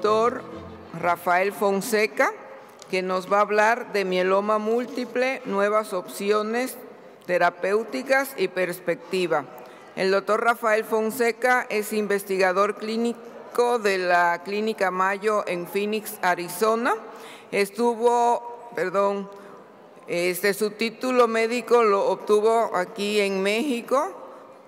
doctor Rafael Fonseca, que nos va a hablar de mieloma múltiple, nuevas opciones terapéuticas y perspectiva. El doctor Rafael Fonseca es investigador clínico de la Clínica Mayo en Phoenix, Arizona. Su título médico lo obtuvo aquí en México,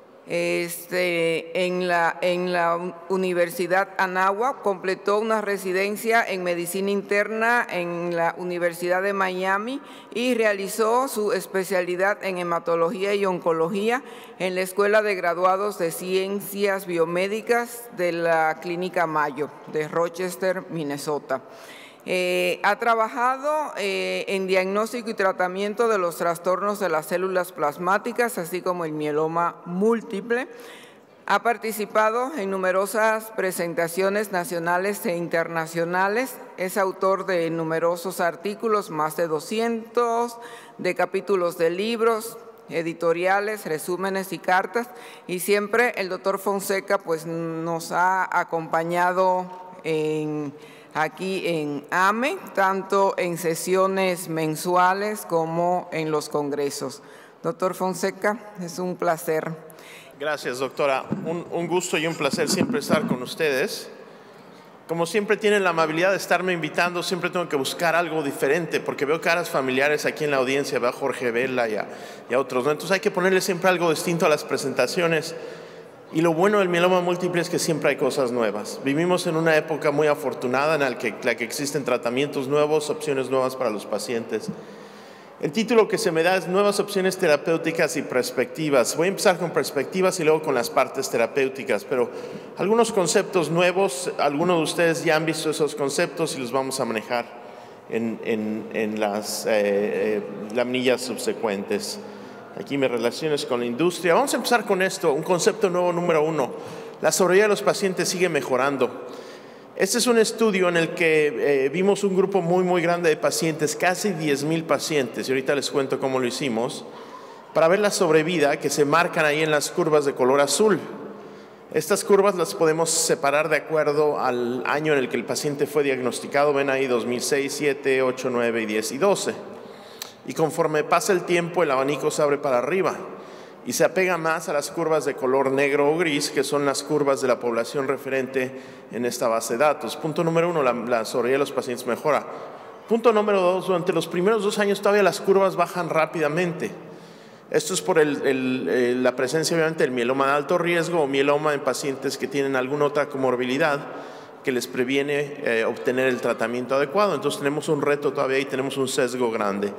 en la Universidad Anáhuac. Completó una residencia en medicina interna en la Universidad de Miami y realizó su especialidad en hematología y oncología en la Escuela de Graduados de Ciencias Biomédicas de la Clínica Mayo de Rochester, Minnesota. Ha trabajado en diagnóstico y tratamiento de los trastornos de las células plasmáticas, así como el mieloma múltiple. Ha participado en numerosas presentaciones nacionales e internacionales. Es autor de numerosos artículos, más de 200, de capítulos de libros, editoriales, resúmenes y cartas. Y siempre el doctor Fonseca pues, nos ha acompañado aquí en AME, tanto en sesiones mensuales como en los congresos. Doctor Fonseca, es un placer. Gracias, doctora. Un gusto y un placer siempre estar con ustedes. Como siempre tienen la amabilidad de estarme invitando, siempre tengo que buscar algo diferente, porque veo caras familiares aquí en la audiencia, veo a Jorge Vela y a otros, ¿no? Entonces hay que ponerle siempre algo distinto a las presentaciones. Y lo bueno del mieloma múltiple es que siempre hay cosas nuevas. Vivimos en una época muy afortunada en la que existen tratamientos nuevos, opciones nuevas para los pacientes. El título que se me da es Nuevas opciones terapéuticas y perspectivas. Voy a empezar con perspectivas y luego con las partes terapéuticas, pero algunos conceptos nuevos, algunos de ustedes ya han visto esos conceptos y los vamos a manejar en las laminillas subsecuentes. Aquí mis relaciones con la industria. Vamos a empezar con esto, un concepto nuevo número 1. La sobrevida de los pacientes sigue mejorando. Este es un estudio en el que vimos un grupo muy grande de pacientes, casi 10,000 pacientes, y ahorita les cuento cómo lo hicimos, para ver la sobrevida que se marcan ahí en las curvas de color azul. Estas curvas las podemos separar de acuerdo al año en el que el paciente fue diagnosticado. Ven ahí 2006, 7, 8, 9, 10 y 12. Y conforme pasa el tiempo, el abanico se abre para arriba y se apega más a las curvas de color negro o gris, que son las curvas de la población referente en esta base de datos. Punto número 1, la sobrevida de los pacientes mejora. Punto número 2, durante los primeros 2 años todavía las curvas bajan rápidamente. Esto es por la presencia, obviamente, del mieloma de alto riesgo o mieloma en pacientes que tienen alguna otra comorbilidad que les previene obtener el tratamiento adecuado. Entonces tenemos un reto todavía y tenemos un sesgo grande.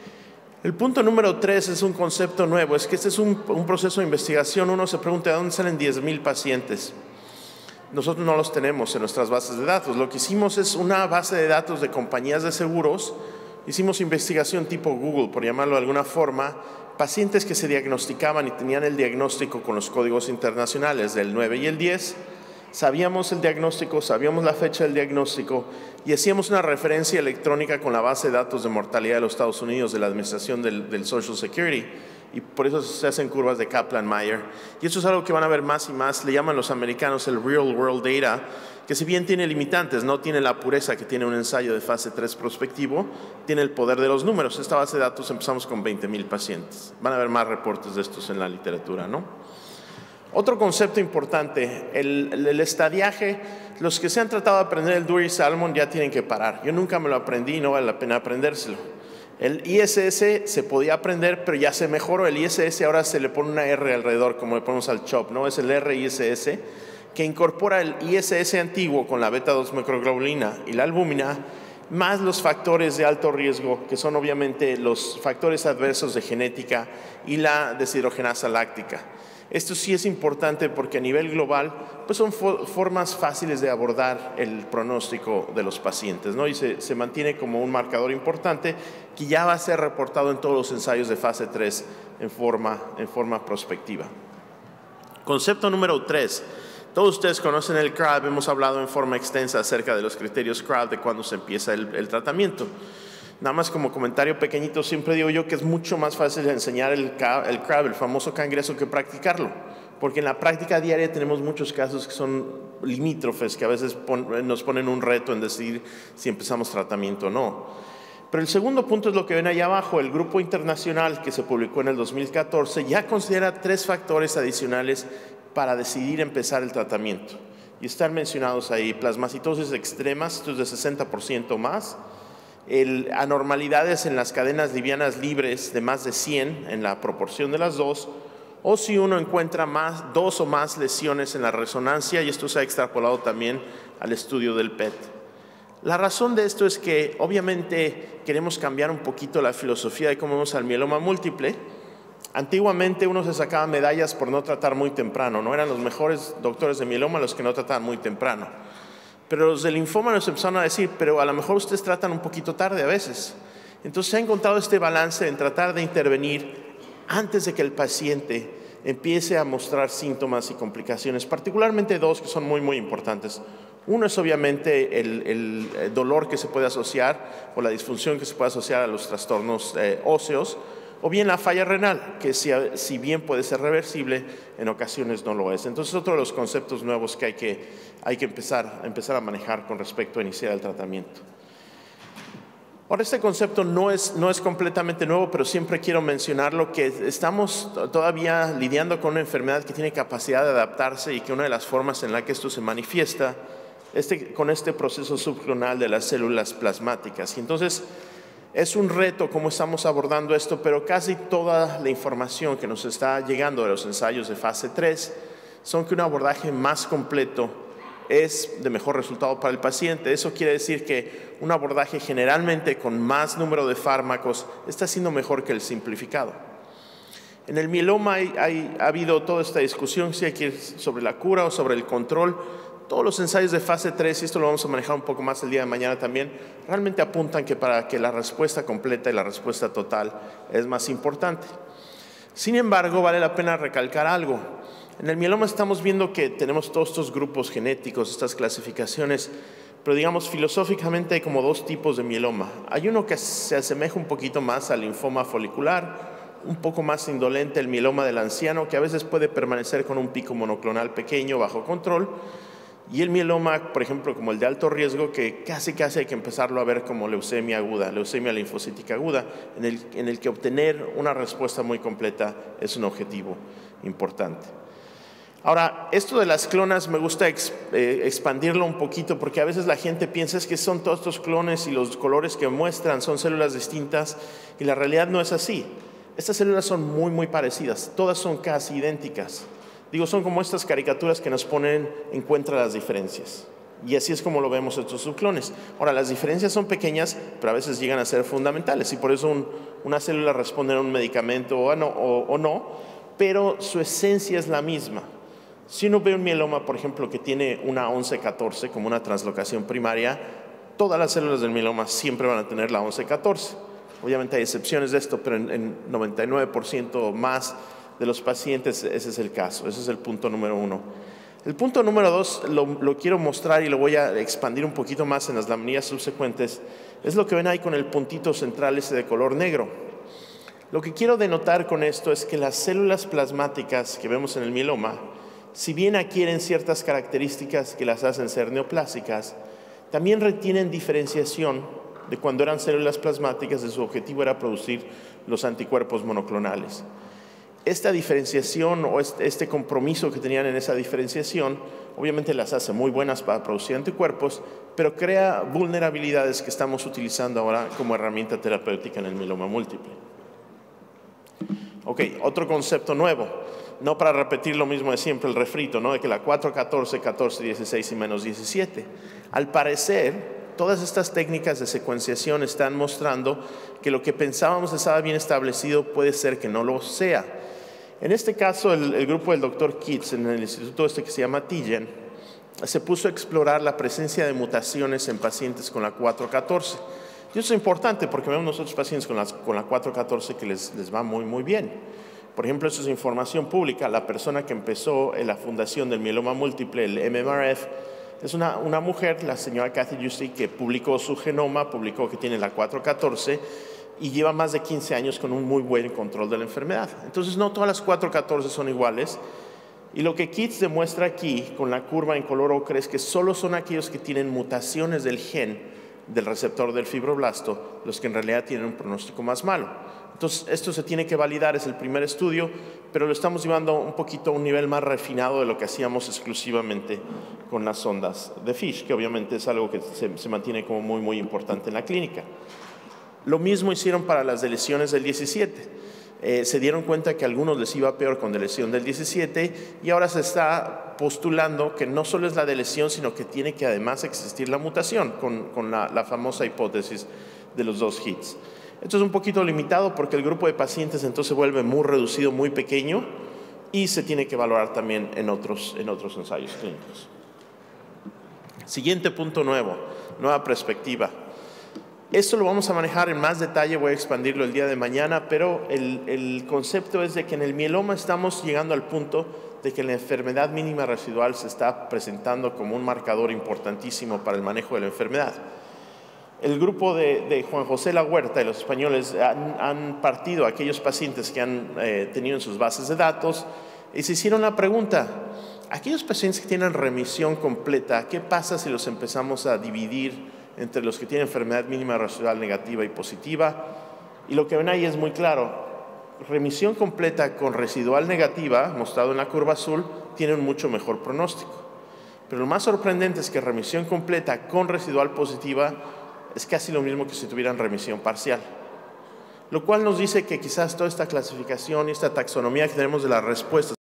El punto número 3 es un concepto nuevo, es que este es un proceso de investigación. Uno se pregunta, ¿de dónde salen 10,000 pacientes? Nosotros no los tenemos en nuestras bases de datos. Lo que hicimos es una base de datos de compañías de seguros. Hicimos investigación tipo Google, por llamarlo de alguna forma, pacientes que se diagnosticaban y tenían el diagnóstico con los códigos internacionales del 9 y el 10. Sabíamos el diagnóstico, sabíamos la fecha del diagnóstico y hacíamos una referencia electrónica con la base de datos de mortalidad de los Estados Unidos, de la administración del Social Security, y por eso se hacen curvas de Kaplan-Meier. Y eso es algo que van a ver más y más, le llaman los americanos el Real World Data, que si bien tiene limitantes, no tiene la pureza que tiene un ensayo de fase 3 prospectivo, tiene el poder de los números. Esta base de datos empezamos con 20,000 pacientes. Van a ver más reportes de estos en la literatura, ¿no? Otro concepto importante, el estadiaje. Los que se han tratado de aprender el Dewey-Salmon ya tienen que parar. Yo nunca me lo aprendí y no vale la pena aprendérselo. El ISS se podía aprender, pero ya se mejoró. El ISS ahora se le pone una R alrededor, como le ponemos al CHOP, ¿no? Es el RISS, que incorpora el ISS antiguo con la beta-2 microglobulina y la albúmina, más los factores de alto riesgo, que son obviamente los factores adversos de genética y la deshidrogenasa láctica. Esto sí es importante porque a nivel global pues son formas fáciles de abordar el pronóstico de los pacientes, ¿no? Y se mantiene como un marcador importante que ya va a ser reportado en todos los ensayos de fase 3 en forma prospectiva. Concepto número 3. Todos ustedes conocen el CRAB, hemos hablado en forma extensa acerca de los criterios CRAB, de cuándo se empieza el tratamiento. Nada más como comentario pequeñito, siempre digo yo que es mucho más fácil enseñar el CRAB, el famoso cangrejo, que practicarlo. porque en la práctica diaria tenemos muchos casos que son limítrofes, que a veces nos ponen un reto en decidir si empezamos tratamiento o no. Pero el segundo punto es lo que ven ahí abajo. El grupo internacional que se publicó en el 2014 ya considera 3 factores adicionales para decidir empezar el tratamiento. Y están mencionados ahí: plasmacitosis extremas, esto es de 60% más, anormalidades en las cadenas livianas libres de más de 100 en la proporción de las dos, o si uno encuentra 2 o más lesiones en la resonancia, y esto se ha extrapolado también al estudio del PET. La razón de esto es que obviamente queremos cambiar un poquito la filosofía de cómo vemos al mieloma múltiple. Antiguamente uno se sacaba medallas por no tratar muy temprano, no eran los mejores doctores de mieloma los que no trataban muy temprano. Pero los del linfoma nos empezaron a decir, pero a lo mejor ustedes tratan un poquito tarde a veces. Entonces se ha encontrado este balance en tratar de intervenir antes de que el paciente empiece a mostrar síntomas y complicaciones, particularmente 2 que son muy importantes. Uno es obviamente el dolor que se puede asociar o la disfunción que se puede asociar a los trastornos óseos, o bien la falla renal, que si bien puede ser reversible, en ocasiones no lo es. Entonces, otro de los conceptos nuevos que hay que empezar a manejar con respecto a iniciar el tratamiento. Ahora, este concepto no es completamente nuevo, pero siempre quiero mencionarlo, que estamos todavía lidiando con una enfermedad que tiene capacidad de adaptarse y que una de las formas en la que esto se manifiesta con este proceso subclonal de las células plasmáticas. Y entonces es un reto cómo estamos abordando esto, pero casi toda la información que nos está llegando de los ensayos de fase 3 son que un abordaje más completo es de mejor resultado para el paciente. Eso quiere decir que un abordaje generalmente con más número de fármacos está siendo mejor que el simplificado. En el mieloma ha habido toda esta discusión si hay que ir sobre la cura o sobre el control. Todos los ensayos de fase 3, y esto lo vamos a manejar un poco más el día de mañana también, realmente apuntan que para que la respuesta completa y la respuesta total es más importante. Sin embargo, vale la pena recalcar algo. En el mieloma estamos viendo que tenemos todos estos grupos genéticos, estas clasificaciones, pero digamos filosóficamente hay como 2 tipos de mieloma. Hay uno que se asemeja un poquito más al linfoma folicular, un poco más indolente, el mieloma del anciano, que a veces puede permanecer con un pico monoclonal pequeño bajo control, y el mieloma, por ejemplo, como el de alto riesgo, que casi hay que empezarlo a ver como leucemia aguda, leucemia linfocítica aguda, en el que obtener una respuesta muy completa es un objetivo importante. Ahora, esto de las clonas me gusta expandirlo un poquito, porque a veces la gente piensa es que son todos estos clones y los colores que muestran son células distintas, y la realidad no es así. Estas células son muy parecidas, todas son casi idénticas. Digo, son como estas caricaturas que nos ponen encuentra las diferencias. Y así es como lo vemos estos subclones. Ahora, las diferencias son pequeñas, pero a veces llegan a ser fundamentales, y por eso una célula responde a un medicamento o no, pero su esencia es la misma. Si uno ve un mieloma, por ejemplo, que tiene una 11-14 como una translocación primaria, todas las células del mieloma siempre van a tener la 11-14. Obviamente hay excepciones de esto, pero en 99% más de los pacientes ese es el caso. Ese es el punto número 1. El punto número 2 lo quiero mostrar y lo voy a expandir un poquito más en las laminillas subsecuentes. Es lo que ven ahí con el puntito central ese de color negro. Lo que quiero denotar con esto es que las células plasmáticas que vemos en el mieloma, si bien adquieren ciertas características que las hacen ser neoplásicas, también retienen diferenciación de cuando eran células plasmáticas, de su objetivo era producir los anticuerpos monoclonales. Esta diferenciación o este compromiso que tenían en esa diferenciación, obviamente las hace muy buenas para producir anticuerpos, pero crea vulnerabilidades que estamos utilizando ahora como herramienta terapéutica en el mieloma múltiple. Ok, otro concepto nuevo. No para repetir lo mismo de siempre, el refrito, ¿no? De que la 4, 14, 14, 16 y menos 17. Al parecer, todas estas técnicas de secuenciación están mostrando que lo que pensábamos estaba bien establecido puede ser que no lo sea. En este caso, el grupo del Dr. Kitts, en el instituto que se llama TIGEN, se puso a explorar la presencia de mutaciones en pacientes con la 4-14. Y eso es importante porque vemos nosotros pacientes con la 4-14 que les va muy bien. Por ejemplo, eso es información pública. La persona que empezó en la fundación del mieloma múltiple, el MMRF, es una mujer, la señora Kathy Jusey, que publicó su genoma, publicó que tiene la 4-14 y lleva más de 15 años con un muy buen control de la enfermedad. Entonces, no todas las 4-14 son iguales. Y lo que Kitts demuestra aquí, con la curva en color ocre, es que solo son aquellos que tienen mutaciones del gen del receptor del fibroblasto los que en realidad tienen un pronóstico más malo. Entonces, esto se tiene que validar, es el primer estudio, pero lo estamos llevando un poquito a un nivel más refinado de lo que hacíamos exclusivamente con las sondas de FISH, que obviamente es algo que se mantiene como muy, muy importante en la clínica. Lo mismo hicieron para las deleciones del 17. Se dieron cuenta que a algunos les iba peor con deleción del 17 y ahora se está postulando que no solo es la deleción, sino que tiene que además existir la mutación con la famosa hipótesis de los 2 hits. Esto es un poquito limitado porque el grupo de pacientes entonces se vuelve muy reducido, muy pequeño y se tiene que valorar también en otros ensayos clínicos. Siguiente punto nuevo, nueva perspectiva. Esto lo vamos a manejar en más detalle, voy a expandirlo el día de mañana, pero el concepto es de que en el mieloma estamos llegando al punto de que la enfermedad mínima residual se está presentando como un marcador importantísimo para el manejo de la enfermedad. El grupo de Juan José La Huerta y los españoles han partido a aquellos pacientes que han tenido en sus bases de datos y se hicieron la pregunta, aquellos pacientes que tienen remisión completa, ¿qué pasa si los empezamos a dividir entre los que tienen enfermedad mínima residual negativa y positiva? Y lo que ven ahí es muy claro, remisión completa con residual negativa, mostrado en la curva azul, tiene un mucho mejor pronóstico. Pero lo más sorprendente es que remisión completa con residual positiva es casi lo mismo que si tuvieran remisión parcial. Lo cual nos dice que quizás toda esta clasificación y esta taxonomía que tenemos de las respuestas